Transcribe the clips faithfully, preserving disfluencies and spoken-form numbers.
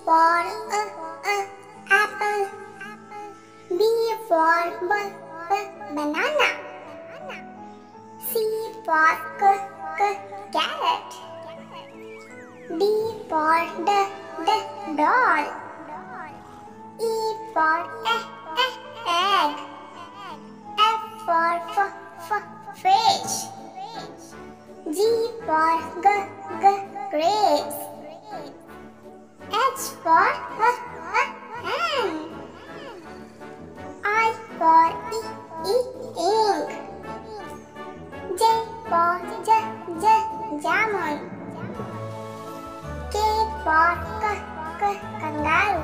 for a, a apple. B for b, b banana. C for c, c carrot. D for d, d doll. E for e, e egg. F for f, f fish. G for g, g grapes. H for h, h hen. I for e, e ink. J for j, j jamun. K for k, k kangaroo.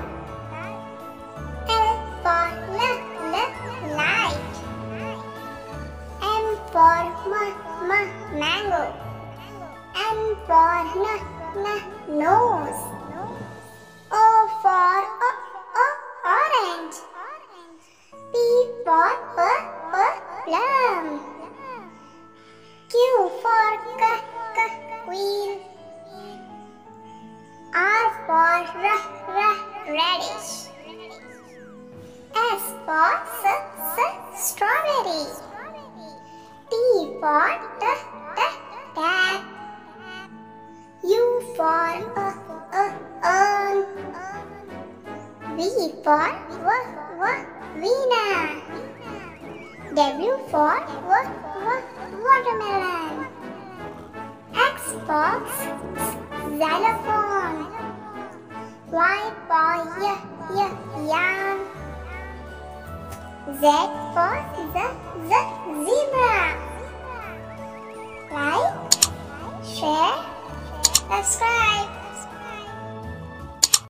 L for l, l light. M for m, m mango. N for n, n nose. O for o, o orange. P for p, p plum. Q for k, k queen. R for r, r radish. S for s, s strawberry. T for t, t tat. U for a, a urn. V for w, w winner. W for w, w watermelon. X for x, xylophone. Y for y, y yarn. Z for z, z zebra. Like, share, subscribe.